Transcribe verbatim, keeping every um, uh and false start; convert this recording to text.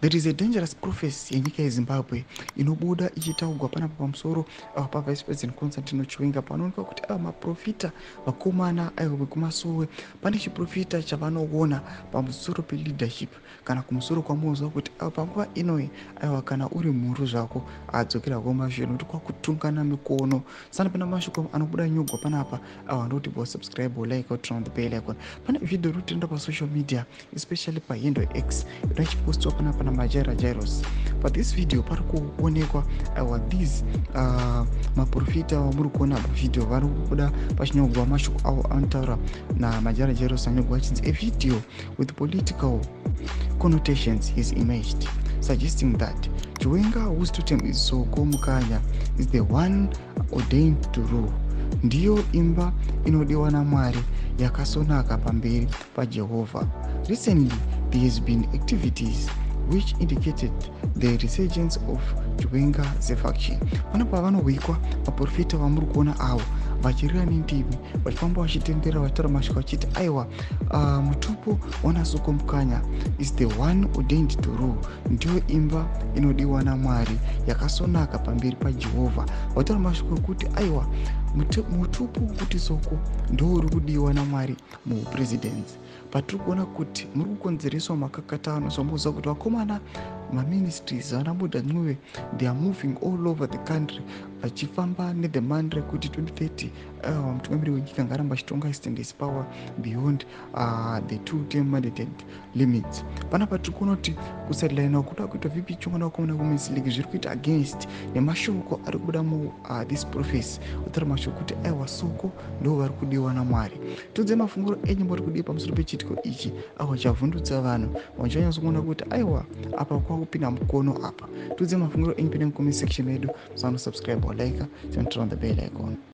There is a dangerous prophecy yenyika yeZimbabwe inobuda ichitaurwa panapa pamusoro pa Vice President Constantino Chiwenga panoonekwa kuti ava maprofita vakomana aiwa vekumasowe pane chiprofita chavanoona pamusoro pe-leadership kana kumusoro kwamunozwa kuti ava panguva inoyi aiwa kana uri mhuru zvako adzokera kumashure nokuti kwakutungana mikono. Sana pana mashoko anobuda nyogwa panapa ava ndoti bo subscribe like or turn on the bell icon. Pane video iri kutrenda pa social media especially pa handle X inachipostwa panapa na Majara Jairus. But this video pari kuonekwa aiwa these uh, maprofita vamuri kuona video vari kubuda pachinyogwa mashoko avo anotaura na Majara Jairus anyogwa achinzi a video with political connotations is imaged, suggesting that Chiwenga, whose totem is Soko Mukanya, is the one ordained to rule. Ndiyo imba inodiwa na Mwari yakasonaka pamberi pa Jehovah. Recently, there has been activities which indicated the resurgence of Chiwenga Haa faction. Panapa vanohwikwa maprofita vamuri kuona avo vachirira nendimi vachifamba vachitendera vachitaura mashoko vachiti aiwa uh, mutupo waSoko Mukanya is the one ordained to rule. Ndiyo imba inodiwa naMwari yakasonaka pamberi paJehovha. Vachitaura mashoko ekuti aiwa mutupo kuti Soko ndo uri kudiwa naMwari mupresidency. Patiri kuona kuti muri kukonzereswa makakatano somboza kuti vakomana maministries vanabuda ncuve they are moving all over the country vachifamba nedhemandre kuti twenty thirty uh, mutungamiri wenyika ngaramba achitonga extend his power beyond uh, the two term mandated limits. Panapa tiri kuona kuti kusideline kuda kuita vipi chingona vakomana kuMen's League zviri kuita against nemashoko ari kubuda mu uh, this prophecy utaura mashoko kuti aiwa Soko ndo vari kudiwa naMwari. Tudze mafunguro enyu muri kudii pamusoro pechitiko ichi awa chavhundutsa vanhu vachanyatsokuona kuti aiwa apa kwakupinda mukono apa. Tudze mafunguro enyu pene mucomment section yedu, musano subscribe or like and turn on the bell icon.